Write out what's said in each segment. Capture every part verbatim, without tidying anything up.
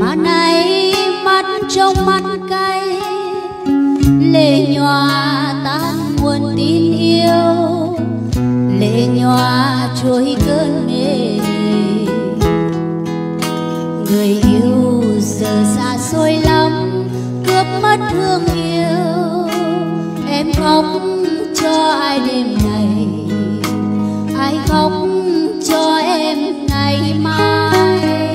mà nay mắt trong mắt cay, lệ nhòa tan nguồn tin yêu, lệ nhòa trôi cơn mê. Người yêu giờ xa xôi lắm, cướp mất thương yêu. Em khóc cho ai đêm này, ai khóc cho em ngày mai.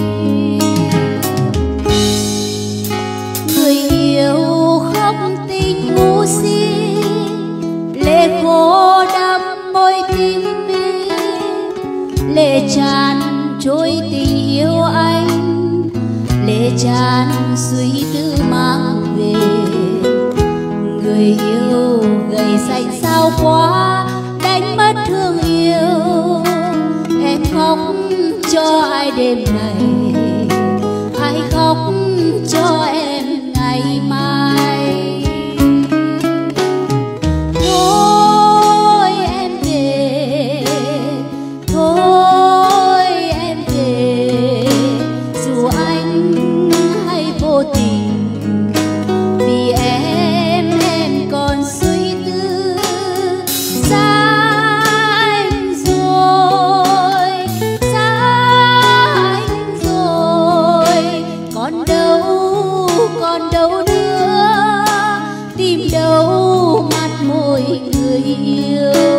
Người yêu khóc tình ngu si, lệ khô đắm môi tim mi, lệ tràn trôi tình yêu anh, lệ tràn suy tư mang về. Người yêu gầy xanh sao quá, đánh mất thương yêu. Em khóc cho ai đêm này, ai khóc cho em ngày mai. Thôi em về, thôi em về, dù anh hay vô tình, vì em em còn suy tư. Xa anh rồi, xa anh rồi, còn đâu, còn đâu nữa, tìm đâu mặt môi người yêu.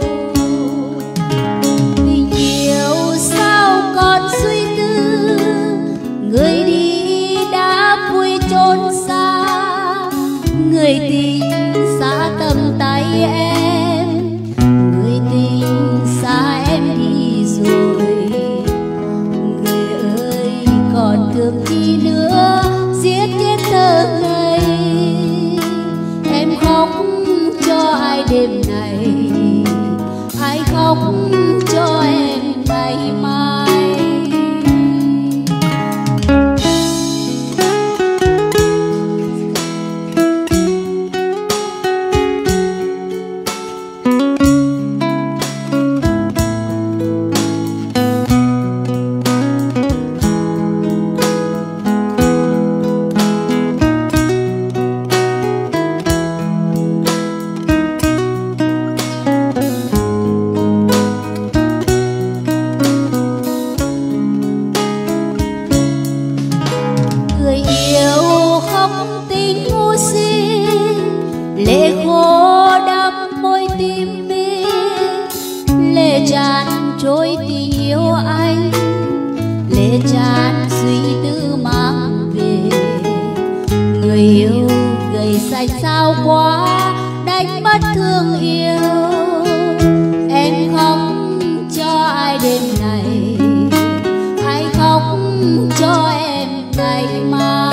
Tình yêu sao còn suy tư, người đi đã vui chốn xa. Người tình xa tầm tay em, người tình xa em đi rồi. Người ơi còn thương chi nữa, giết chết thơ ngây. Em khóc cho ai đêm này, ai khóc cho em ngày mai. Người yêu khóc tình ngu si, lệ khô đắm môi tim mi, lệ tràn trôi tình yêu anh, lệ tràn suy tư mang về. Người yêu gầy xanh sao quá, đánh mất thương yêu. Em khóc cho ai đêm này, ai khóc cho em ngày mai.